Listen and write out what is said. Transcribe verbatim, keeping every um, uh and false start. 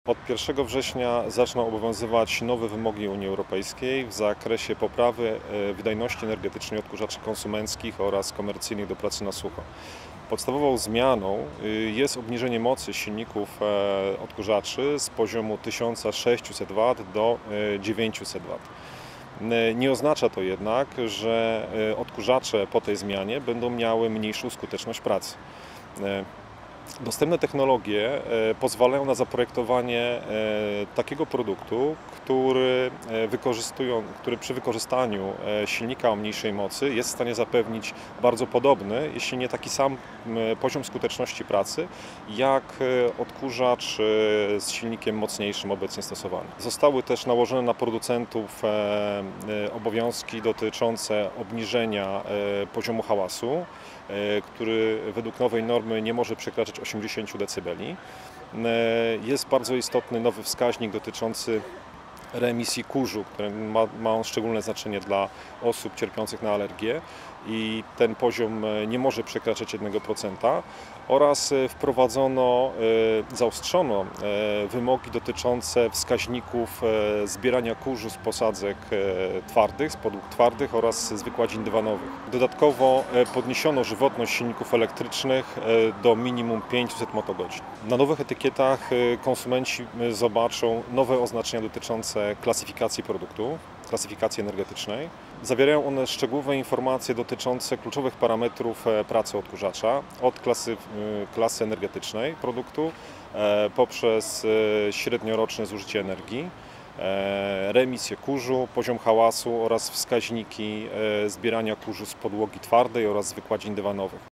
Od pierwszego września zaczną obowiązywać nowe wymogi Unii Europejskiej w zakresie poprawy wydajności energetycznej odkurzaczy konsumenckich oraz komercyjnych do pracy na sucho. Podstawową zmianą jest obniżenie mocy silników odkurzaczy z poziomu tysiąc sześćset watów do dziewięciuset watów. Nie oznacza to jednak, że odkurzacze po tej zmianie będą miały mniejszą skuteczność pracy. Dostępne technologie pozwalają na zaprojektowanie takiego produktu, który, wykorzystują, który przy wykorzystaniu silnika o mniejszej mocy jest w stanie zapewnić bardzo podobny, jeśli nie taki sam poziom skuteczności pracy, jak odkurzacz z silnikiem mocniejszym obecnie stosowany. Zostały też nałożone na producentów obowiązki dotyczące obniżenia poziomu hałasu, który według nowej normy nie może przekraczać osiemdziesięciu decybeli. Jest bardzo istotny nowy wskaźnik dotyczący reemisji kurzu, który ma, ma on szczególne znaczenie dla osób cierpiących na alergię i ten poziom nie może przekraczać jednego procenta, oraz wprowadzono, zaostrzono wymogi dotyczące wskaźników zbierania kurzu z posadzek twardych, z podłóg twardych oraz z wykładzin dywanowych. Dodatkowo podniesiono żywotność silników elektrycznych do minimum pięciuset motogodzin. Na nowych etykietach konsumenci zobaczą nowe oznaczenia dotyczące klasyfikacji produktu, klasyfikacji energetycznej. Zawierają one szczegółowe informacje dotyczące kluczowych parametrów pracy odkurzacza, od klasy, klasy energetycznej produktu poprzez średnioroczne zużycie energii, reemisję kurzu, poziom hałasu oraz wskaźniki zbierania kurzu z podłogi twardej oraz z wykładzin dywanowych.